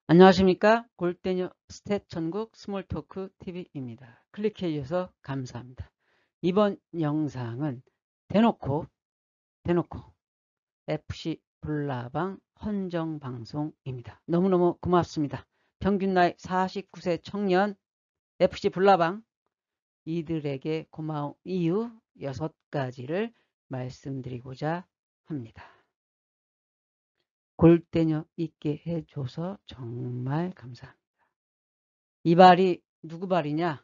안녕하십니까. 골대녀 스탯 천국 스몰토크 TV입니다. 클릭해 주셔서 감사합니다. 이번 영상은 대놓고 FC 불나방 헌정 방송입니다. 너무너무 고맙습니다. 평균 나이 49세 청년 FC 불나방 이들에게 고마운 이유 6가지를 말씀드리고자 합니다. 골대녀 있게 해줘서 정말 감사합니다. 이 발이 누구 발이냐?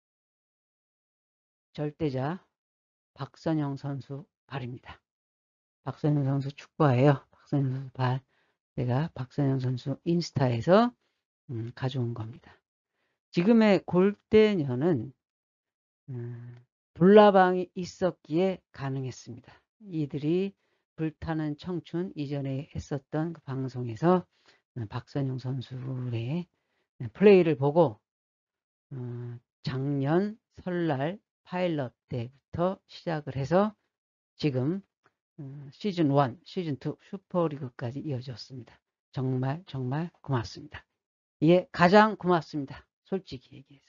절대자 박선영 선수 발입니다. 박선영 선수 축구화예요. 박선영 선수 발. 제가 박선영 선수 인스타에서 가져온 겁니다. 지금의 골대녀는 불나방이 있었기에 가능했습니다. 이들이 불타는 청춘 이전에 했었던 그 방송에서 박선영 선수의 플레이를 보고 작년 설날 파일럿 때부터 시작을 해서 지금 시즌 1, 시즌 2 슈퍼리그까지 이어졌습니다. 정말 고맙습니다. 예, 가장 고맙습니다. 솔직히 얘기해서.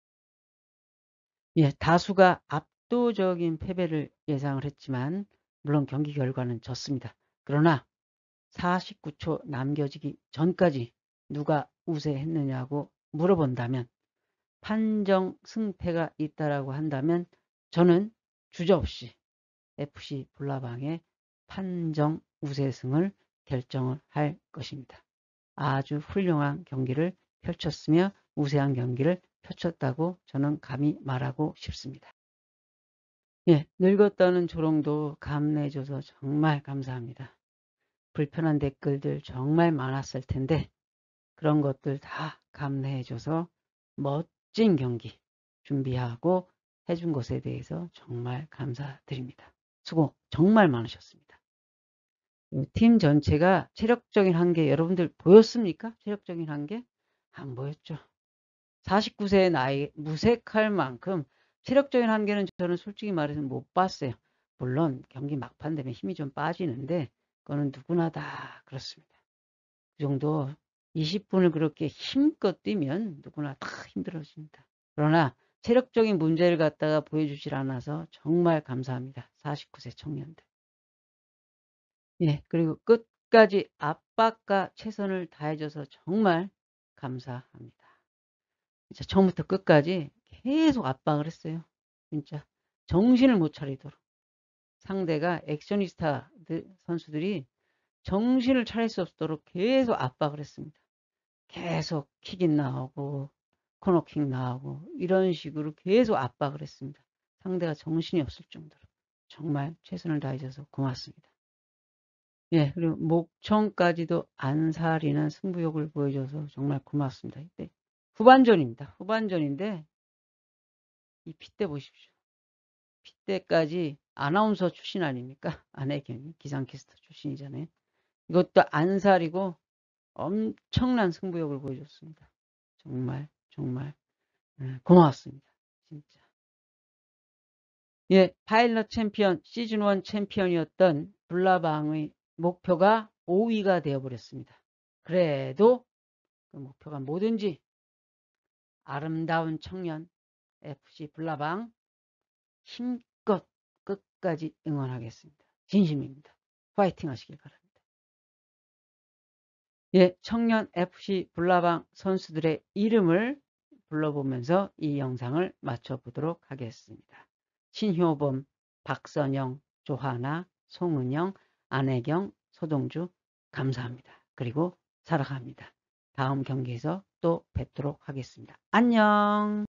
예, 다수가 압도적인 패배를 예상을 했지만 물론 경기 결과는 졌습니다. 그러나 49초 남겨지기 전까지 누가 우세했느냐고 물어본다면 판정 승패가 있다라고 한다면 저는 주저없이 FC 불나방의 판정 우세승을 결정을 할 것입니다. 아주 훌륭한 경기를 펼쳤으며 우세한 경기를 펼쳤다고 저는 감히 말하고 싶습니다. 예, 늙었다는 조롱도 감내해줘서 정말 감사합니다. 불편한 댓글들 정말 많았을 텐데 그런 것들 다 감내해줘서 멋진 경기 준비하고 해준 것에 대해서 정말 감사드립니다. 수고 정말 많으셨습니다. 팀 전체가 체력적인 한계 여러분들 보였습니까? 체력적인 한계? 안 보였죠. 49세의 나이 무색할 만큼 체력적인 한계는 저는 솔직히 말해서 못 봤어요. 물론 경기 막판 되면 힘이 좀 빠지는데 그거는 누구나 다 그렇습니다. 그 정도 20분을 그렇게 힘껏 뛰면 누구나 다 힘들어집니다. 그러나 체력적인 문제를 갖다가 보여주질 않아서 정말 감사합니다. 49세 청년들. 예, 그리고 끝까지 압박과 최선을 다해줘서 정말 감사합니다. 진짜 처음부터 끝까지 계속 압박을 했어요. 진짜 정신을 못 차리도록. 상대가 액션이스타 선수들이 정신을 차릴 수 없도록 계속 압박을 했습니다. 계속 킥인 나오고 코너킥 나오고 이런 식으로 계속 압박을 했습니다. 상대가 정신이 없을 정도로 정말 최선을 다해줘서 고맙습니다. 예, 그리고 목청까지도 안 사리는 승부욕을 보여줘서 정말 고맙습니다. 이때 후반전입니다. 후반전인데 이 핏대 보십시오. 핏대까지 아나운서 출신 아닙니까? 안혜경이 기상캐스터 출신이잖아요. 이것도 안 사리고 엄청난 승부욕을 보여줬습니다. 정말 고마웠습니다. 진짜. 예, 파일럿 챔피언 시즌1 챔피언이었던 불나방의 목표가 5위가 되어버렸습니다. 그래도 그 목표가 뭐든지 아름다운 청년 FC 불나방 힘껏 끝까지 응원하겠습니다. 진심입니다. 파이팅 하시길 바랍니다. 예, 청년 FC 불나방 선수들의 이름을 불러보면서 이 영상을 마쳐보도록 하겠습니다. 신효범, 박선영, 조하나, 송은영, 안혜경, 소동주 감사합니다. 그리고 사랑합니다. 다음 경기에서 또 뵙도록 하겠습니다. 안녕.